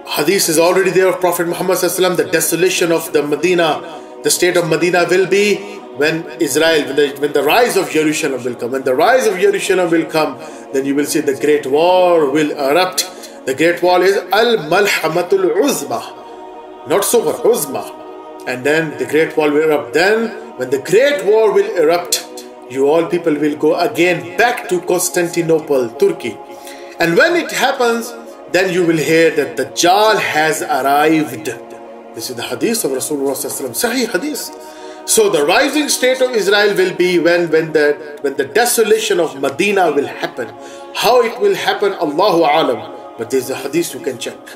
Hadith is already there of Prophet Muhammad sallallahu alaihi wasallam. The desolation of the Medina, the state of Medina will be when the rise of Jerusalem will come. When the rise of Jerusalem will come, then you will see the great war will erupt. The great war is Al-Malhamatul Uzma, not Sughra, Uzma. And then the great war will erupt. Then when the great war will erupt, you all people will go again back to Constantinople, Turkey. And when it happens, then you will hear that the Dajjal has arrived. This is the hadith of Rasulullah sallallahu alaihi wasallam, Sahih hadith. So the rising state of Israel will be when the desolation of Medina will happen. How it will happen, Allahu Alam. But there's a hadith you can check.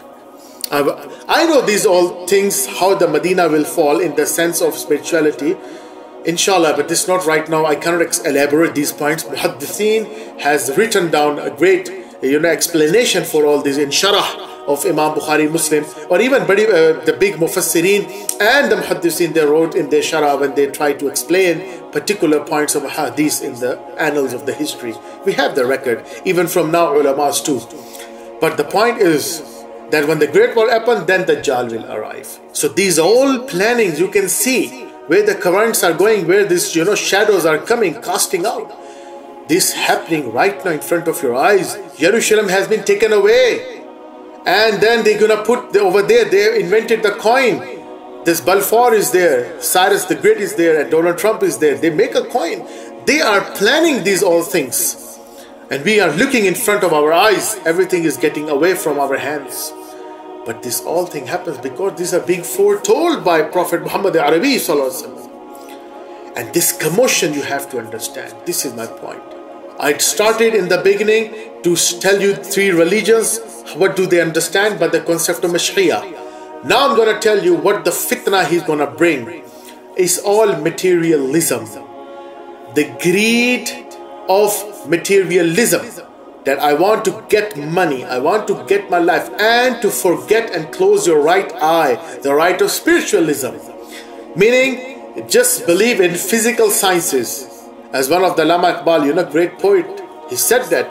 I know these all things, how the Medina will fall in the sense of spirituality, inshallah, but this is not right now. I cannot elaborate these points. Muhaddithin has written down a great explanation for all this in Sharah of Imam Bukhari, Muslim, or even the big Mufassirin and the Muhaddithin, they wrote in their Sharah when they try to explain particular points of hadith in the annals of the history. We have the record, even from now ulamas too. But the point is that when the great war happens, then the Dajjal will arrive. So these are all plannings. You can see where the currents are going, where these shadows are coming, casting out. This happening right now in front of your eyes. Jerusalem has been taken away. And then they're going to put over there, they invented the coin. This Balfour is there, Cyrus the Great is there, and Donald Trump is there. They make a coin. They are planning these all things. And we are looking in front of our eyes. Everything is getting away from our hands. But this all thing happens because these are being foretold by Prophet Muhammad Arabi sallallahu alaihi wasallam. And this commotion you have to understand. This is my point. I started in the beginning to tell you three religions. What do they understand by the concept of Mashiach? Now I'm going to tell you what the fitna he's going to bring. It's all materialism. The greed of materialism. That I want to get money, I want to get my life, and to forget and close your right eye, the right of spiritualism. Meaning, just believe in physical sciences. As one of the Allama Iqbal, great poet, he said that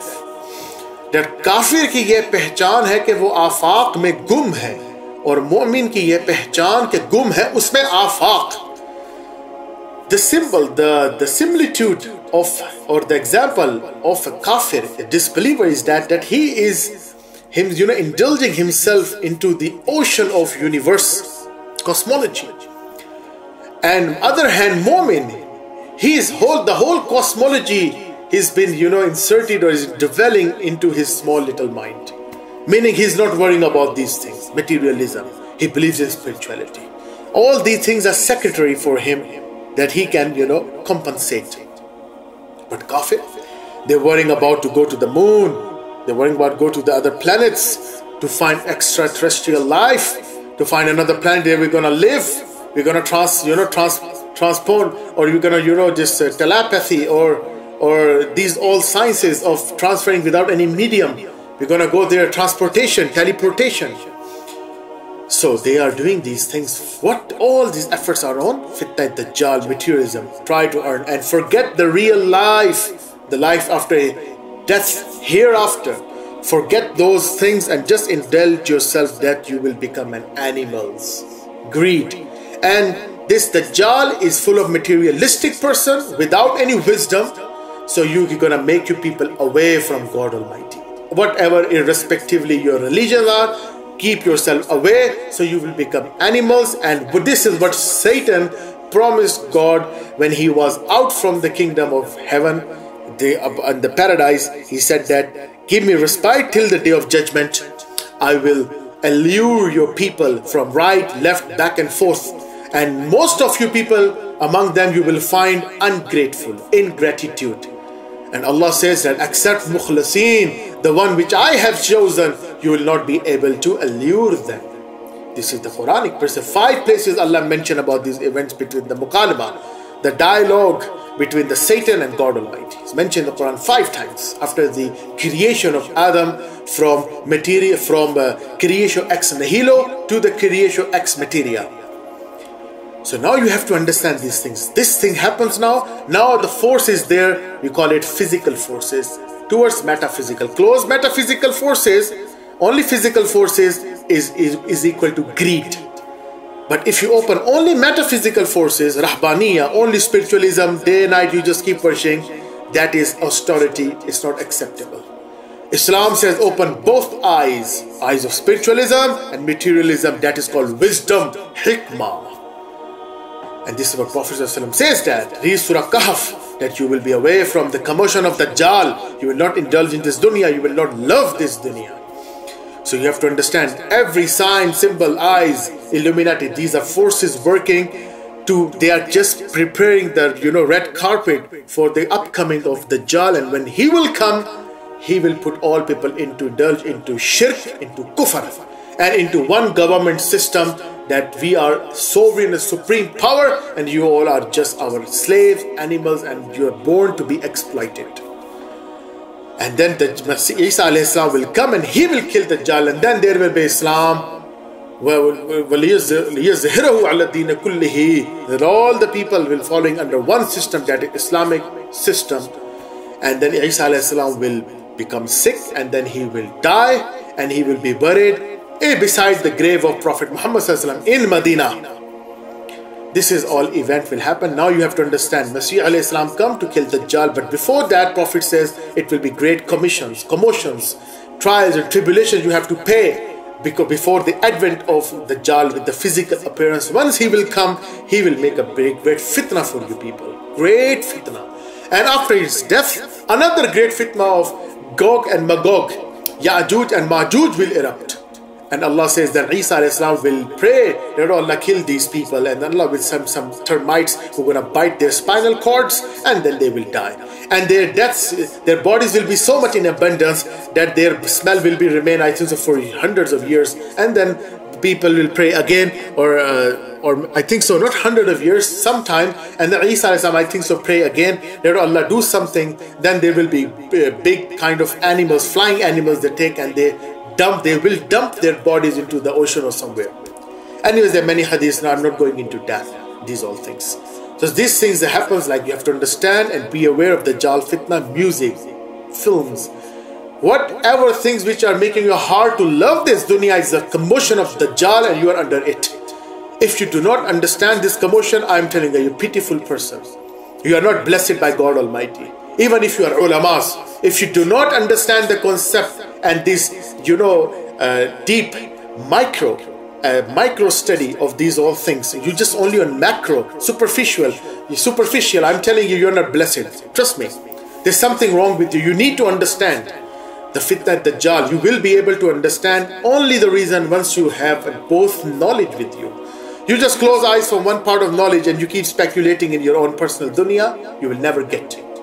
kafir ki ye pehchan hai कि वो आफाक में गुम है, और मोमिन की ये पहचान कि गुम है उसमें आफाक. The symbol, the similitude of, or the example of a kafir, a disbeliever, is that he is indulging himself into the ocean of universe, cosmology. And other hand, Mu'min, the whole cosmology has been inserted or is dwelling into his small little mind. Meaning he's not worrying about these things, materialism. He believes in spirituality. All these things are secondary for him, that he can, compensate. But kafir, they're worrying about to go to the moon. They're worrying about go to the other planets to find extraterrestrial life, to find another planet where we're going to live. We're going to transport, or you're going to, just telepathy, or these all sciences of transferring without any medium. We're going to go there, transportation, teleportation. So they are doing these things. What all these efforts are on? Fitna, Dajjal, materialism. Try to earn and forget the real life. The life after death, hereafter. Forget those things and just indulge yourself that you will become an animal's greed. And this Dajjal is full of materialistic person without any wisdom. So you're going to make you people away from God Almighty. Whatever, irrespectively your religions are, keep yourself away, so you will become animals. And this is what Satan promised God when he was out from the kingdom of heaven, in the paradise. He said that, give me respite till the day of judgment. I will allure your people from right, left, back and forth. And most of you people, among them you will find ungrateful, ingratitude. And Allah says that, except mukhlasin, the one which I have chosen, you will not be able to allure them. This is the Quranic verse. 5 places Allah mentioned about these events between the mukalama, the dialogue between the Satan and God Almighty. It's mentioned in the Quran 5 times after the creation of Adam from materia, from creation ex nihilo to the creation ex materia. So now you have to understand these things. This thing happens now. Now the force is there. We call it physical forces towards metaphysical. Close metaphysical forces, only physical forces. is equal to greed. But if you open only metaphysical forces, rahbaniya, only spiritualism, day and night you just keep worshiping, that is austerity. It's not acceptable. Islam says open both eyes of spiritualism and materialism. That is called wisdom, hikmah. And this is what Prophet ﷺ says, that read Surah Kahf, that you will be away from the commotion of Dajjal. You will not indulge in this dunya. You will not love this dunya. So you have to understand, every sign, symbol, eyes, Illuminati, these are forces working they are just preparing the red carpet for the upcoming of Dajjal. And when he will come, he will put all people indulge into shirk, into kufr, and into one government system, that we are sovereign and supreme power and you all are just our slaves, animals, and you are born to be exploited. And then the Isa alayhi salam will come and he will kill Dajjal, and then there will be Islam. That all the people will following under one system, that is Islamic system. And then Isa alayhi salam will become sick, and then he will die, and he will be buried beside the grave of Prophet Muhammad in Medina. This is all event will happen. Now you have to understand, Masih alayhi salam come to kill Dajjal, but before that Prophet says it will be great commotions, trials and tribulations you have to pay, because before the advent of Dajjal with the physical appearance. Once he will come, he will make a great fitna for you people, great fitna. And after his death, another great fitna of Gog and Magog, Ya'juj and Ma'juj will erupt. And Allah says that Isa alayhi salam will pray that Allah kill these people, and Allah will send some termites who are going to bite their spinal cords, and then they will die. And their deaths, their bodies will be so much in abundance that their smell will be remain, I think so, for hundreds of years. And then people will pray again, or I think so, not hundred of years, sometime. And then Isa alayhi salam, I think so, pray again that Allah do something. Then there will be big kind of animals, flying animals, they take and they will dump their bodies into the ocean or somewhere. Anyways, there are many hadiths. Now I'm not going into that, these all things. So these things that happens, like you have to understand and be aware of the Dajjal fitna, music, films, whatever things which are making your heart to love this dunya is the commotion of the Dajjal, and you are under it. If you do not understand this commotion, I am telling you, you're a pitiful person. You are not blessed by God Almighty. Even if you are ulamas, if you do not understand the concept and this, deep micro study of these all things, you just only on macro, superficial, I'm telling you, you're not blessed. Trust me, there's something wrong with you. You need to understand the fitna Dajjal. You will be able to understand only the reason once you have both knowledge with you. You just close eyes from one part of knowledge and you keep speculating in your own personal dunya, you will never get it.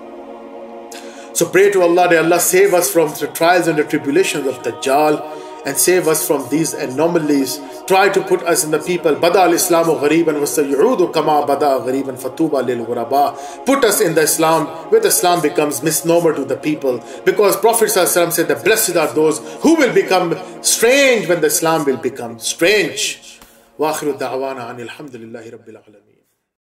So pray to Allah that Allah save us from the trials and the tribulations of Dajjal, and save us from these anomalies. Try to put us in the people. Bada al-Islamu ghariban wa sayu'udu kama bada ghariban fatuba lil ghuraba. Put us in the Islam, where Islam becomes misnomer to the people. Because Prophet ﷺ said that blessed are those who will become strange when the Islam will become strange. Wa akhiru da'wana anil hamdulillahi rabbil alamin.